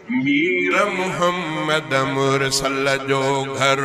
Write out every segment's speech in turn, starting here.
मीर मुहम्मद मुरसल जो घर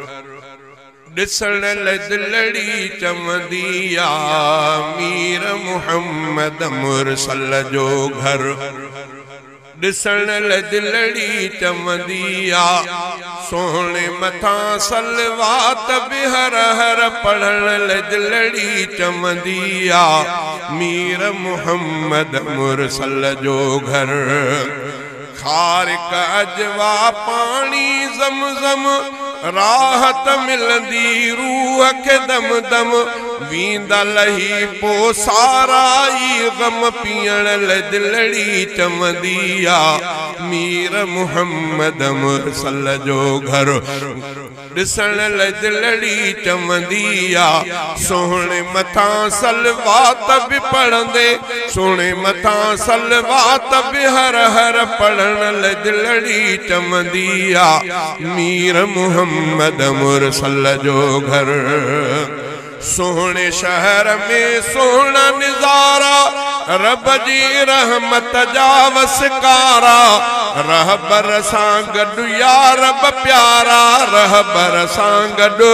ॾिसण लाइ दिलड़ी चवंदी आ। मीर मुहम्मद मुरसल जो घर ॾिसण लाइ दिलड़ी चवंदी आ। सोहणे मथां सलवात बि हर हर पढ़ण लाइ दिलड़ी चवंदी आ। मीर मुहम्मद मुरसल जो घर खारिक अजवा पानी ज़मज़म राहत मिलंदी रूह खे दम दम वींदा लही पो सारा ई गम पीअण लाइ दिलड़ी चवंदी आ। मीर मुहम्मद मुरसल जो घर ॾिसण लाइ दिलड़ी चवंदी आ। सोहणे मथां सलवात बि पढ़ंदे सोहणे मथां सलवात बि हर हर पढ़ण लाइ दिलड़ी चवंदी आ। मीर मुहम्मद मुरसल जो घर सोहणे शहर में सोहणा निज़ारा रब जी रहमत जा वसकारा। रहबर सां गॾु या रब प्यारा रहबर सां गॾु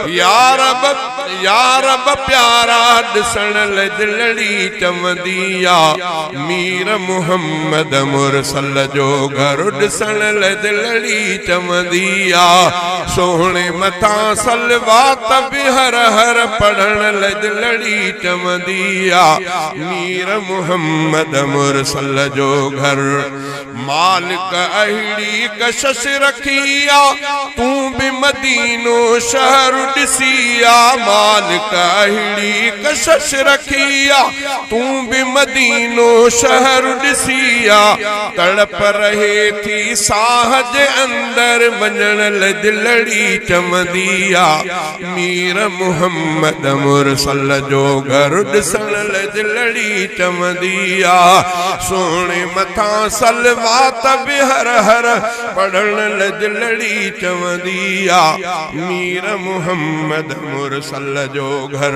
या रब प्यारा ॾिसण लाइ दिलड़ी चवंदी आ। मीर मुहम्मद मुरसल जो घर ॾिसण लाइ दिलड़ी चवंदी आ। सोहणे मथां सलवात बि हर हर पढ़ण लाइ दिलड़ी चवंदी आ। मीर मुहम्मद मुरसल जो घर मालिक अहिड़ी कशिश रखी आ। तूं बि मदीनो शहर ॾिसी आ। मालिक अहिड़ी कशिश रखी आ। तूं बि मदीनो शहर ॾिसी आ। तड़प रहे थी साह जे अंदर वञण लाइ दिलड़ी चवंदी आ। मीर मुहम्मद मुरसल जो घर ॾिसण लाइ दिलड़ी चवंदी आ। सोहणे मथां सलवात बि हर हर पढ़ण लाइ दिलड़ी चवंदी आ। मीर मुहम्मद मुरसल जो घर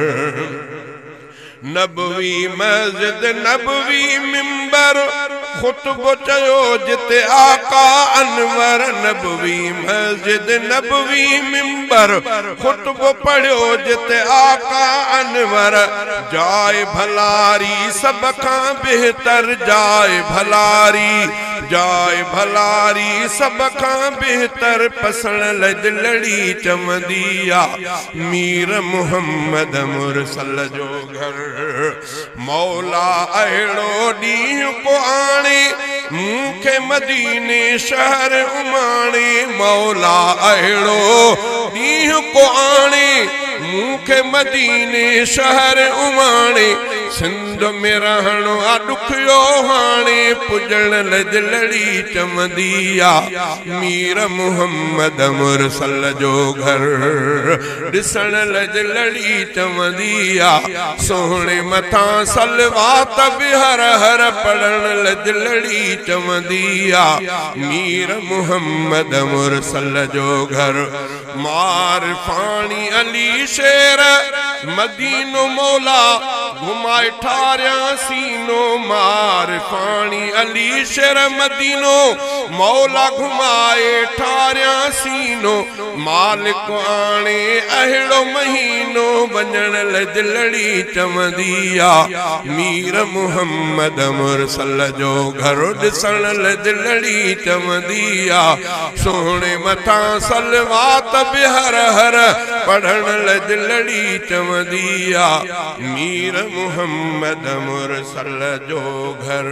नबवी मस्जिद नबवी मिंबर खुतबो चयो जिते आका अनवर। नबवी मस्जिद नबवी मिंबर खुतबो पढ़ियो जिते आका अनवर। जाए भलारी सब खां बेहतर जाए भलारी सब खां बेहतर पसण लाइ दिलड़ी चवंदी आ। मीर मुहम्मद मुरसल जो घर मौला अहिड़ो ॾींहुं को आणे मूंखे मदीने शहर उमाणे। मौला अहिड़ो ॾींहुं को आणे मूंखे मदीने शहर उमाणे। सिंध में रहणो आ ॾुखियो हाणे पुॼण लाइ दिलड़ी चवंदी आ। मीर मुहम्मद मुरसल जो घर ॾिसण लाइ दिलड़ी चवंदी आ। सोहणे मथां सलवात बि हर हर पढ़ण लाइ दिलड़ी चवंदी आ। मीर मुहम्मद मुरसल जो घर मारफाणी अली शेर मदीनो मौला घुमाए ठारिया सीनो। मारफाणी अली शेर मदीनो मौला घुमाए ठारिया सीनो। मालिक आणे अहिड़ो महीनो वञण लाइ दिलड़ी चवंदी आ। मीर मुहम्मद मुरसल जो घर ॾिसण लाइ दिलड़ी चवंदी आ। सोहणे मथां सलवात बि हर हर पढ़ण लाइ दिलड़ी चवंदी आ। मीर मुहम्मद मुरसल जो घर